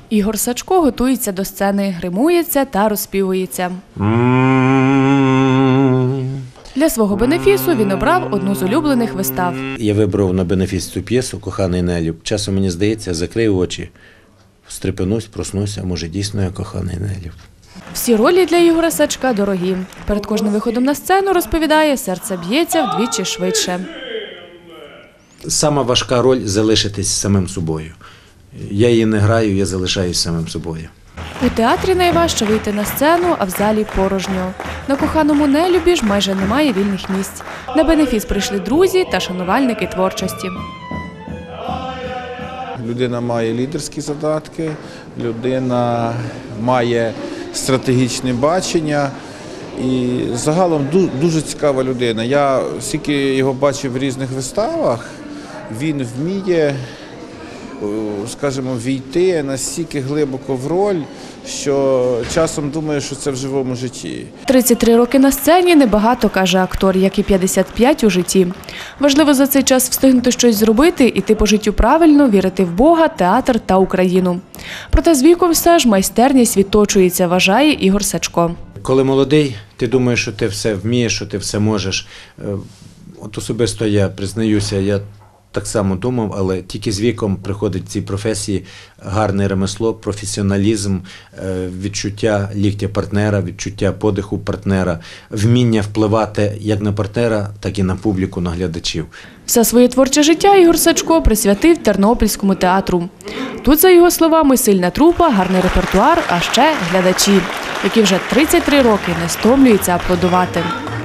Ігор Сачко готується до сцени, гримується та розспівується. Для свого бенефісу він обрав одну з улюблених вистав. Я вибрав на бенефіс цю п'єсу «Коханий Нелюб». Часом мені здається, закрию очі, встрепенусь, проснуся, може дійсно я коханий Нелюб. Всі ролі для Ігоря Сачка дорогі. Перед кожним виходом на сцену, розповідає, серце б'ється вдвічі швидше. Сама важка роль – залишитись самим собою. Я її не граю, я залишаюсь самим собою. У театрі найважче вийти на сцену, а в залі порожньо. На «Коханому Нелюбі» ж майже немає вільних місць. На бенефіс прийшли друзі та шанувальники творчості. Людина має лідерські задатки, людина має стратегічне бачення і загалом дуже цікава людина. Я скільки його бачив в різних виставах, він вміє, скажімо, війти настільки глибоко в роль, що часом думаю, що це в живому житті. 33 роки на сцені – небагато, каже актор, як і 55 у житті. Важливо за цей час встигнути щось зробити, іти по життю правильно, вірити в Бога, театр та Україну. Проте з віком все ж майстерність відточується, вважає Ігор Сачко. Коли молодий, ти думаєш, що ти все вмієш, що ти все можеш. От особисто я признаюся, я так само думав, але тільки з віком приходить в цій професії гарне ремесло, професіоналізм, відчуття ліктя партнера, відчуття подиху партнера, вміння впливати як на партнера, так і на публіку, на глядачів. Все своє творче життя Ігор Сачко присвятив Тернопільському театру. Тут, за його словами, сильна трупа, гарний репертуар, а ще глядачі, які вже 33 роки не стомлюються аплодувати.